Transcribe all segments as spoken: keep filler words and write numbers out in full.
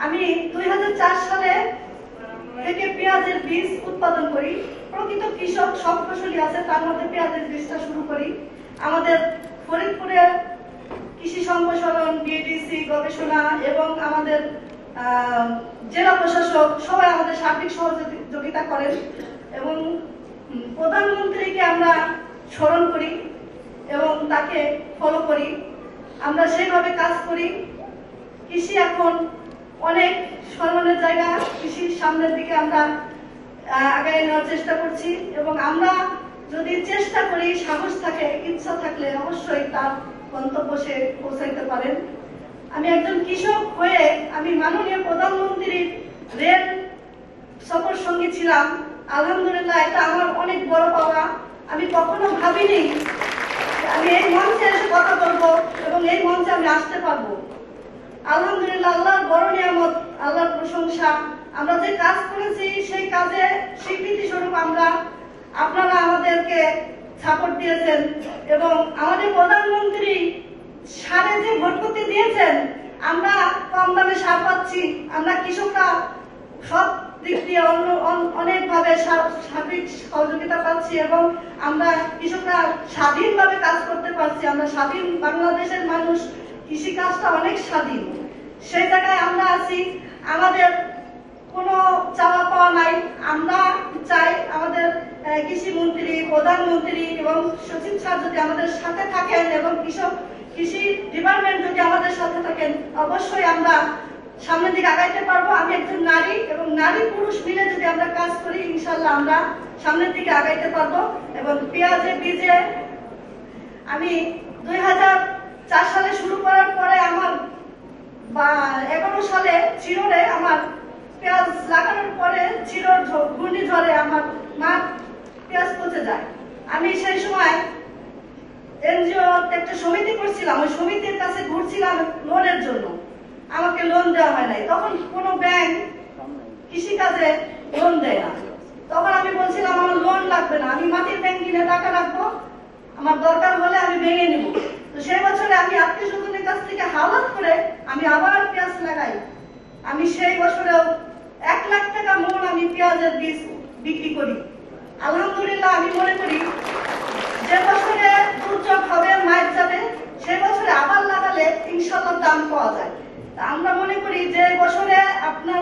আমি দুই হাজার চার সালে থেকে পেঁয়াজের বীজ উৎপাদন করি। প্রকৃত কৃষক সব ফসলই আছে, তার মধ্যে পেঁয়াজের বীজটা শুরু করি। আমাদের ফরিদপুরের কৃষি সম্প্রসারণ, বিএডিসি গবেষণা এবং আমাদের জেলা প্রশাসক সবাই আমাদের সার্বিক সহযোগিতা করেন এবং প্রধানমন্ত্রীকে আমরা স্মরণ করি এবং তাকে ফলো করি। আমরা সেইভাবে কাজ করি। কৃষি এখন অনেক সম্মানের জায়গা, কৃষির সামনের দিকে আমরা আগায় নেওয়ার চেষ্টা করছি এবং আমরা যদি চেষ্টা করি, সাহস থাকে, ইচ্ছা থাকলে অবশ্যই তার গন্তব্য সে পৌঁছাইতে পারেন। আমি একজন কৃষক হয়ে আমি মাননীয় প্রধানমন্ত্রীর রেল সফর সঙ্গী ছিলাম। আলহামদুলিল্লাহ, এটা আমার অনেক বড় পাওয়া। আমি কখনো ভাবিনি আমি এই মঞ্চে এসে কথা বলবো এবং এই মঞ্চে আমি আসতে পারবো। আলহামদুলিল্লাহ, আল্লাহর বড় নিয়ামত, আল্লাহর প্রশংসা। আমরা যে কাজ করেছি সেই কাজে স্বীকৃতি স্বরূপ আমরা আপনারা আমাদেরকে সাপোর্ট দিয়েছেন এবং আমাদের প্রধানমন্ত্রী সারে যে ভোটপত্তি দিয়েছেন, আমরা কম দামে সার পাচ্ছি। আমরা কৃষকরা সব দিক দিয়ে অনেকভাবে সার্বিক সহযোগিতা পাচ্ছি এবং আমরা কৃষকরা স্বাধীনভাবে কাজ করতে পারছি। আমরা স্বাধীন বাংলাদেশের মানুষ, কৃষি কাজটা অনেক স্বাধীন। সেই জায়গায় আমরা আছি। আমাদের কোনো চাওয়া পাওয়া নাই। আমরা চাই আমাদের কৃষি মন্ত্রী, প্রধানমন্ত্রী এবং সচিব স্যার যদি আমাদের সাথে থাকেন এবং কৃষক কৃষি ডিপার্টমেন্ট যদি আমাদের সাথে থাকেন, অবশ্যই আমরা সামনের দিকে আগাইতে পারবো। আমি একজন নারী এবং নারী পুরুষ মিলে যদি আমরা কাজ করি, ইনশাল্লাহ আমরা সামনের দিকে আগাইতে পারবো। এবং পেঁয়াজে বীজে আমি দুই হাজার চার সালে শুরু করার পরে আমার বা এগারো সালে চিররে আমার পেঁয়াজ লাগানোর পরে চিরর ঘূর্ণিঝড়ে আমার মাঠ পেঁয়াজ পচে যায়। আমি সেই সময় এনজিও একটা সমিতি করছিলাম, ওই সমিতির কাছে ঘুরছিলাম লোনের জন্য। আমাকে লোন দেওয়া হয় নাই। তখন কোনো ব্যাংক কৃষিকাজে লোন দেয় না। তখন আমি বলছিলাম আমার লোন লাগবে না, আমি মাটির ব্যাংক কিনে টাকা রাখবো, আমার দরকার হলে আমি ভেঙে নিব। তো সেই বছরে আমি আত্মীয় স্বজনের কাছ থেকে হাওলাত করে আমি আবার পেঁয়াজ লাগাই। আমি সেই বছরেও এক লাখ টাকা মন আমি পেঁয়াজের বীজ বিক্রি করি। আলহামদুলিল্লাহ, আমি মনে করি যে বছরে দুর্যোগ হবে, মায়ের যাবে, সেই বছরে আবার লাগালে ইনশাল্লাহ দাম পাওয়া যায়। আমরা মনে করি যে বছরে আপনার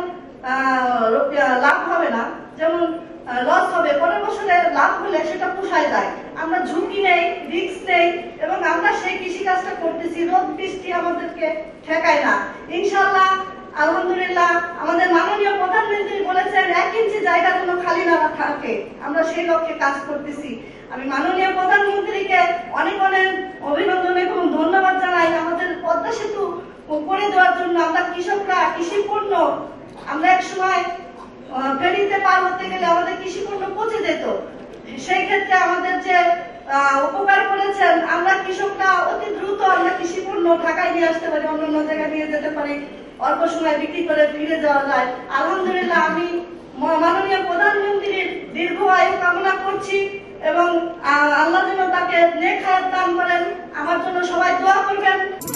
লাভ হবে না, যেমন লস হবে, পরের বছরে লাভ হলে সেটা পোষায় যায়। আমরা ঝুঁকি নেই, রিস্ক নেই এবং আমরা সেই কৃষি কাজটা করতেছি। রোদ বৃষ্টি আমাদেরকে ঠেকায় না। ইনশাল্লাহ, আলহামদুলিল্লাহ, আমাদের মাননীয় প্রধানমন্ত্রী বলেছেন এক ইঞ্চি জায়গা যেন খালি না থাকে। আমরা সেই লক্ষ্যে কাজ করতেছি। আমি মাননীয় প্রধানমন্ত্রীকে অনেক অনেক অভিনন্দন এবং ধন্যবাদ জানাই। আমাদের পদ্মা সেতু করে দেওয়ার জন্য আমরা কৃষকরা কৃষি পণ্য আমরা এক সময় ফেরিতে পার হতে গেলে আমাদের কৃষি পণ্য পচে যেত। সেই ক্ষেত্রে আমাদের যে উপকার করেছেন, আমরা কৃষকরা অতি দ্রুত আমরা কৃষি পণ্য ঢাকায় নিয়ে আসতে পারি, অন্যান্য জায়গায় নিয়ে যেতে পারি, অল্প সময় বিক্রি করে ফিরে যাওয়া যায়। আলহামদুলিল্লাহ, আমি মাননীয় প্রধানমন্ত্রীর দীর্ঘ আয়ু কামনা করছি এবং আল্লাহ যেন তাকে নেক হায়াত দান করেন। আমার জন্য সবাই দোয়া করবেন।